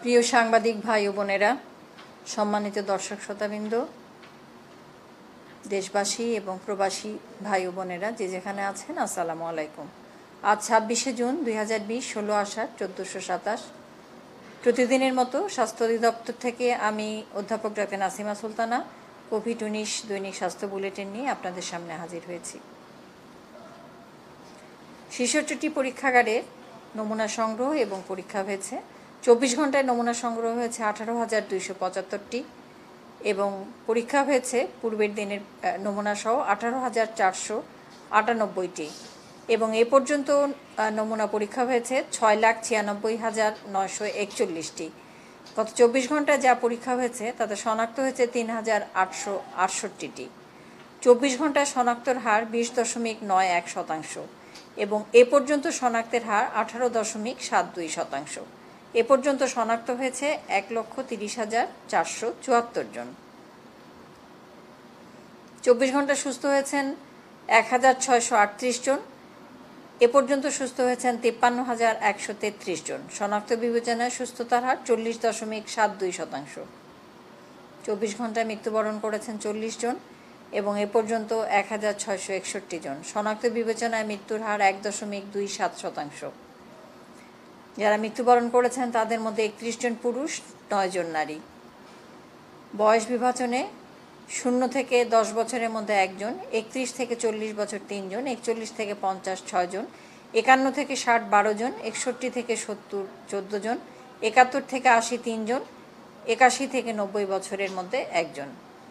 প্রিয় সাংবাদিক ভাই ও বোনেরা, সম্মানিত দর্শক শ্রোতাবৃন্দ, দেশবাসী এবং প্রবাসী ভাই ও বোনেরা যে যেখানে আছেন, আসসালামু আলাইকুম। আজ 26শে জুন 2020, 16 আষাঢ় 1427। প্রতিদিনের মতো স্বাস্থ্য অধিদপ্তর থেকে আমি অধ্যাপক ডাক্তার নাসিমা সুলতানা কোভিড-19 দৈনিক স্বাস্থ্য বুলেটিন নিয়ে আপনাদের সামনে হাজির হয়েছি। 66টি পরীক্ষাগারে নমুনা সংগ্রহ এবং পরীক্ষা হয়েছে। 24 ঘন্টায় নমুনা সংগ্রহ হয়েছে 18,275টি এবং পরীক্ষা হয়েছে পূর্বের দিনের নমুনা সহ 18,498টি এবং এ পর্যন্ত নমুনা পরীক্ষা হয়েছে 6,96,941টি। গত 24 ঘন্টায় যা পরীক্ষা হয়েছে তাতে শনাক্ত হয়েছে 3,868টি। 24 ঘন্টায় শনাক্তর হার 20.91% এবং এ পর্যন্ত শনাক্তের হার 18.72%। এ পর্যন্ত শনাক্ত হয়েছে 1,30,474 জন। 24 ঘন্টা সুস্থ হয়েছেন 1,638 জন। এ পর্যন্ত সুস্থ হয়েছেন 53,133 জন। শনাক্ত বিবেচনায় সুস্থতার হার 40.72%। 24 ঘন্টায় মৃত্যুবরণ করেছেন 40 জন এবং এ পর্যন্ত 1,661 জন। শনাক্ত বিবেচনায় মৃত্যুর হার 1.27%। যারা মৃত্যুবরণ করেছেন তাদের মধ্যে 31 জন পুরুষ, 9 জন নারী। বয়স বিভাজনে 0 থেকে 10 বছরের মধ্যে 1 জন, 31 থেকে 40 বছর 3 জন, 41 থেকে 50 6 জন, 51 থেকে 60 12 জন, 61 থেকে 70 14 জন, 71 থেকে 80 3 জন, 81 থেকে 90 বছরের মধ্যে 1 জন।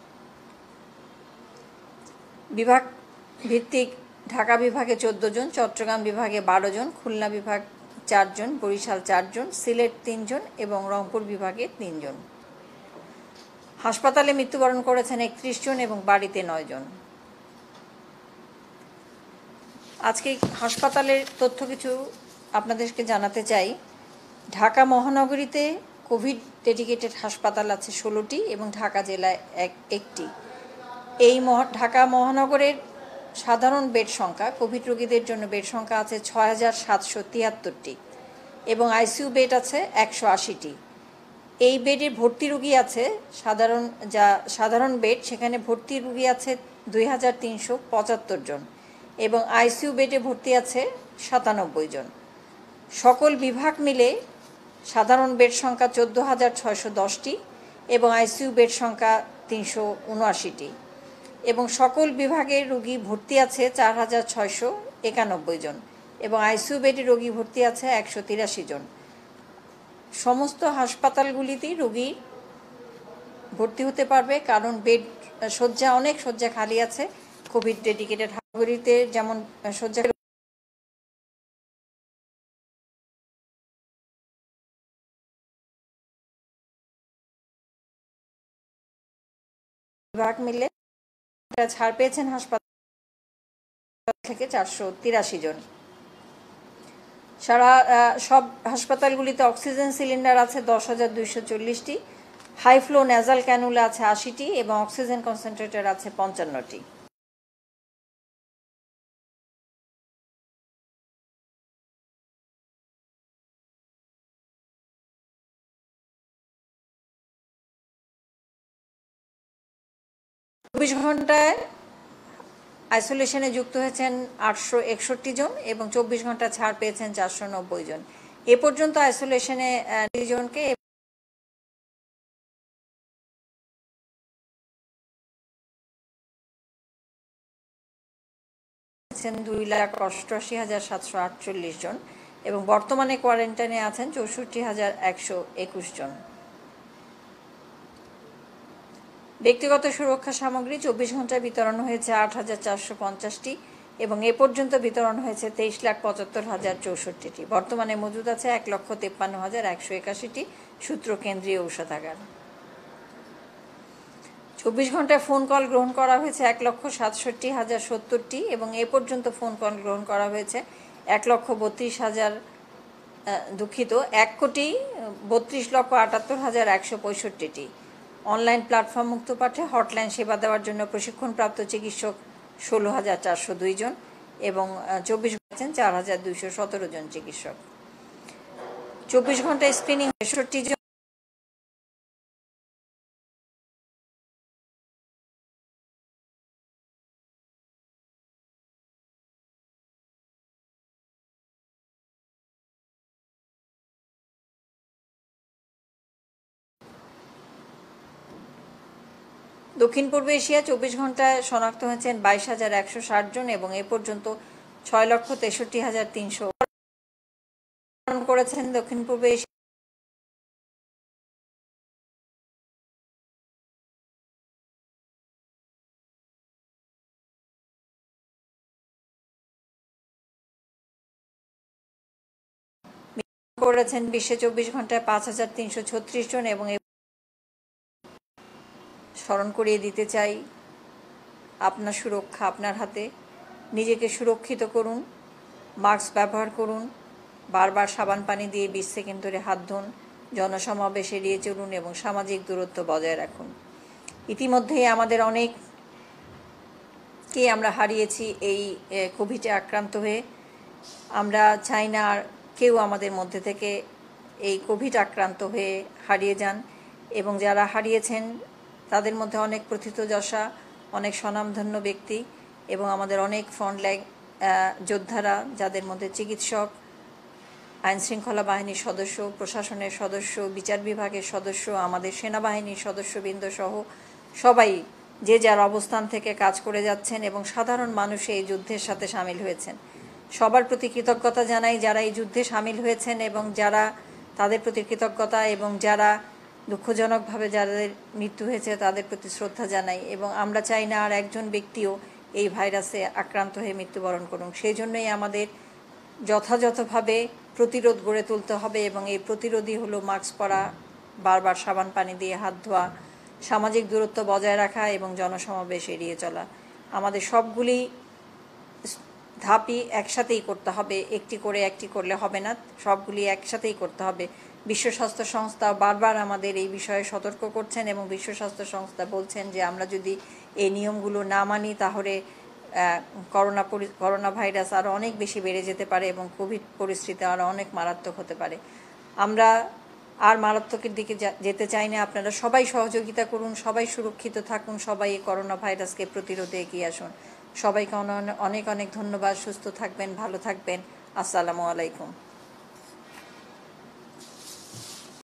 বিভাগ ভিত্তিক ঢাকা বিভাগে 14 জন, চট্টগ্রাম বিভাগে 12 জন, খুলনা বিভাগ 4 জন, বরিশাল 4 জন, সিলেট 3 জন এবং রংপুর বিভাগে 3 জন। হাসপাতালে মৃত্যুবরণ করেছেন 31 জন এবং বাড়িতে 9 জন। আজকে হাসপাতালের তথ্য কিছু আপনাদেরকে জানাতে চাই। ঢাকা মহানগরীতে কোভিড ডেডিকেটেড হাসপাতাল আছে 16টি এবং ঢাকা জেলায় একটি। এই ঢাকা মহানগরের সাধারণ বেড সংখ্যা, কোভিড রোগীদের জন্য বেড সংখ্যা আছে 6,773টি এবং আইসিইউ বেড আছে 180টি। এই বেডে ভর্তি রোগী আছে সাধারণ বেড, সেখানে ভর্তি রোগী আছে 2,375 জন এবং আইসিইউ বেডে ভর্তি আছে 97 জন। সকল বিভাগ মিলে সাধারণ বেড সংখ্যা 14,610টি এবং আইসিইউ বেড সংখ্যা 379টি এবং সকল বিভাগের রোগী ভর্তি আছে 4,691 জন এবং আইসিইউ বেডে রোগী ভর্তি আছে 183 জন। সমস্ত হাসপাতালগুলিতেই রোগী ভর্তি হতে পারবে, কারণ অনেক শয্যা খালি আছে। কোভিড ডেডিকেটেড হাসপাতালগুলিতে যেমন শয্যা 2 বিভাগ মিলে ছাড় পেয়েছেন হাসপাতাল থেকে 483 জন। সব হাসপাতালগুলিতে অক্সিজেন সিলিন্ডার আছে 10,240টি, হাই ফ্লো নেজাল ক্যানুলা আছে 80টি এবং অক্সিজেন কনসেন্ট্রেটর আছে 55টি। চব্বিশ ঘন্টায় আইসোলেশনে যুক্ত হয়েছেন 861 জন এবং 24 ঘন্টা ছাড় পেয়েছেন 490 জন। এ পর্যন্ত আইসোলেশনে 2 জনকে 2,88,748 জন এবং বর্তমানে কোয়ারেন্টাইনে আছেন 64,121 জন। ব্যক্তিগত সুরক্ষা সামগ্রী 24 ঘন্টায় বিতরণ হয়েছে 8,450টি এবং এ পর্যন্ত বিতরণ হয়েছে 23,75,064টি। বর্তমানে মজুদ আছে 1,53,181টি। সূত্র কেন্দ্রীয় ঔষধাগার। 24 ঘন্টায় ফোন কল গ্রহণ করা হয়েছে 1,67,070টি এবং এ পর্যন্ত ফোন কল গ্রহণ করা হয়েছে 1,32,165,165,165টি। অনলাইন প্ল্যাটফর্ম মুক্তপাঠে হটলাইন সেবা দেওয়ার জন্য প্রশিক্ষণপ্রাপ্ত চিকিৎসক 16,402 জন এবং 24 ঘন্টায় 4,217 জন চিকিৎসক। 24 ঘন্টায় স্ক্রিনিং 63 জন দক্ষিণ পূর্ব এশিয়া 24 ঘন্টায় শনাক্ত হয়েছেন 22,160 জন এবং এ পর্যন্ত 6,63,300 করেছেন দক্ষিণ পূর্ব এশিয়া করেছেন বিশ্বে 24 ঘন্টায় 5,336 জন এবং স্মরণ করিয়ে দিতে চাই, আপনার সুরক্ষা আপনার হাতে। নিজেকে সুরক্ষিত করুন, মাস্ক ব্যবহার করুন, বারবার সাবান পানি দিয়ে 20 সেকেন্ড ধরে হাত ধুন, জনসমাবেশ এড়িয়ে চলুন এবং সামাজিক দূরত্ব বজায় রাখুন। ইতিমধ্যেই আমাদের অনেককে আমরা হারিয়েছি এই কোভিডে আক্রান্ত হয়ে। আমরা চাই না আর কেউ আমাদের মধ্যে থেকে এই কোভিড আক্রান্ত হয়ে হারিয়ে যান, এবং যারা হারিয়েছেন তাদের মধ্যে অনেক প্রথিতযশা, অনেক স্বনামধন্য ব্যক্তি এবং আমাদের অনেক ফ্রন্টলাইন যোদ্ধারা, যাদের মধ্যে চিকিৎসক, আইনশৃঙ্খলা বাহিনীর সদস্য, প্রশাসনের সদস্য, বিচার বিভাগের সদস্য, আমাদের সেনাবাহিনীর সদস্যবৃন্দ সহ সবাই যে যার অবস্থান থেকে কাজ করে যাচ্ছেন এবং সাধারণ মানুষ এই যুদ্ধের সাথে সামিল হয়েছেন। সবার প্রতি কৃতজ্ঞতা জানাই যারা এই যুদ্ধে সামিল হয়েছেন এবং যারা তাদের প্রতি কৃতজ্ঞতা, এবং যারা দুঃখজনকভাবে যাদের মৃত্যু হয়েছে তাদের প্রতি শ্রদ্ধা জানাই। এবং আমরা চাই না আর একজন ব্যক্তিও এই ভাইরাসে আক্রান্ত হয়ে মৃত্যুবরণ করুন। সেই জন্যই আমাদের যথাযথভাবে প্রতিরোধ গড়ে তুলতে হবে, এবং এই প্রতিরোধই হলো মাস্ক পরা, বারবার সাবান পানি দিয়ে হাত ধোয়া, সামাজিক দূরত্ব বজায় রাখা এবং জনসমাবেশ এড়িয়ে চলা। আমাদের সবগুলি ধাপই একসাথেই করতে হবে, একটি করলে হবে না, সবগুলি একসাথেই করতে হবে। বিশ্ব স্বাস্থ্য সংস্থা বারবার আমাদের এই বিষয়ে সতর্ক করছেন এবং বিশ্ব স্বাস্থ্য সংস্থা বলছেন যে আমরা যদি এই নিয়মগুলো না মানি তাহলে করোনা ভাইরাস আরও অনেক বেশি বেড়ে যেতে পারে এবং কোভিড পরিস্থিতি আরও অনেক মারাত্মক হতে পারে। আমরা আর মারাত্মকের দিকে যেতে চাই না। আপনারা সবাই সহযোগিতা করুন, সবাই সুরক্ষিত থাকুন, সবাই এই করোনা ভাইরাসকে প্রতিরোধে এগিয়ে আসুন। সবাইকে অনেক অনেক ধন্যবাদ। সুস্থ থাকবেন, ভালো থাকবেন। আসসালামু আলাইকুম।